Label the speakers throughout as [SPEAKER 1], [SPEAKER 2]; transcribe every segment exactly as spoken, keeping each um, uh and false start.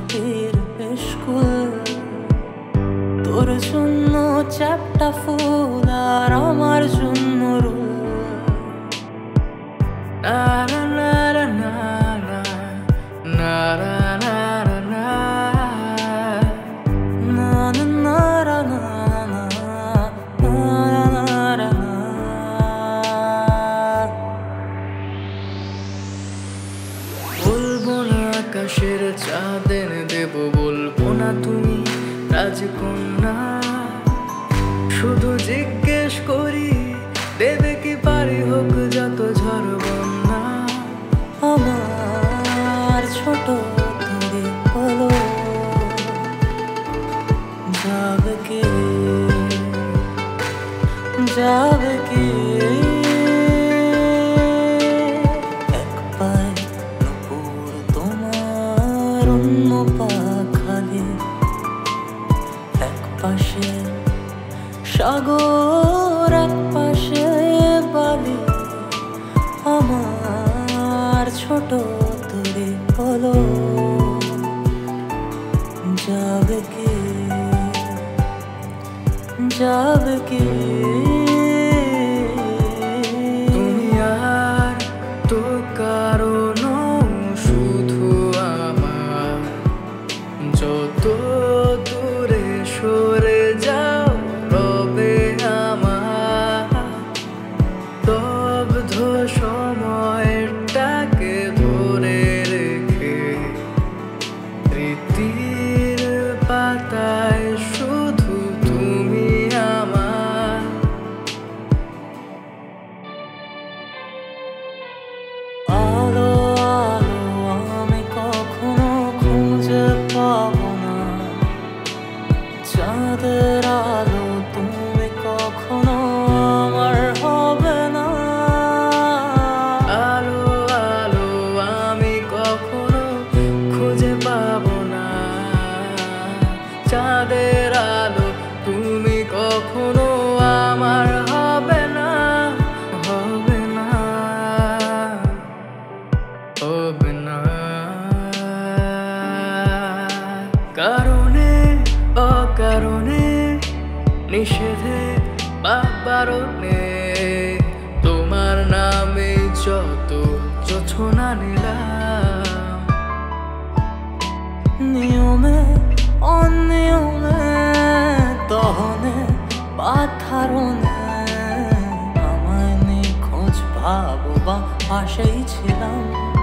[SPEAKER 1] স্মৃতির স্কুল, তোর জন্য চ্যাপ্টা ফুল আর আমার জন্য রুল। বলবো না আকাশের চাঁদের দেব, বলবো না তুমি রাজকন্যা, শুধু জিজ্ঞেস করি দেবে কি পারি হোক যত ঝড় বন্যা। আমার ছোট তুমি বলো যাবে কে, যাবে কে। এক পায়ে নুপুর তোমার অন্য পা খালি, এক পাশে সাগর এক পাশে বালি। আমার ছোট তুরি বলো যাবে কে, যাবে কে। তুমি আর তো কারণ শুধু আমার, যত দূরে সরে যাও রবে আমার স্তব্ধ সময়টাকে ধরে রেখে, স্মৃতির পাতায় শুধু তুমি আমার। আলো আলো আমি কখনো খুঁজে পাবো না, চাঁদের আলো তুমি কখনো আমার হবে না। আলো আলো আমি কখনো খুঁজে পাবো না, চাঁদের আলো তুমি কখনো আমার হবে না, হবে না, হবে না। কারণে অকারণে, নিষেধে বা বারণে, তোমার নামে যত যোছনা নিলাম। নিয়মে অনিয়মে, দহনে পাথারণে, আমায় নিখোঁজ ভাবো বা পাশেই ছিলাম।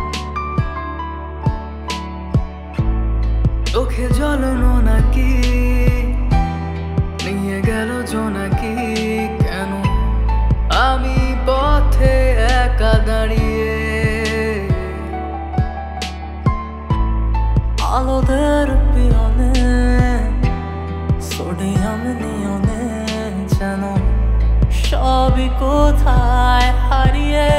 [SPEAKER 1] চোখে জ্বলনো নাকি নিয়ে গেল জোনাকি, কেন আমি পথে একা দাঁড়িয়ে। আলোদের পিয়নে সোডিয়াম নিয়নে, যেন সবই কোথায় হারিয়ে।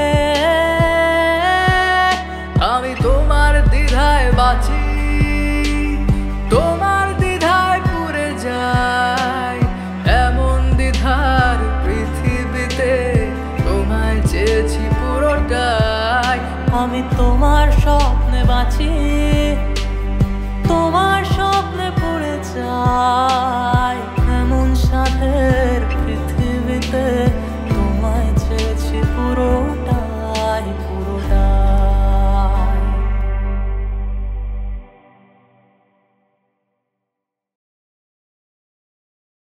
[SPEAKER 1] আমি তোমার দ্বিধায় বাঁচি, তোমার দ্বিধায় পুড়ে যাই, এমন দ্বিধার পৃথিবীতে তোমায় চেয়েছি পুরোটাই। আমি তোমার স্বপ্নে বাঁচি,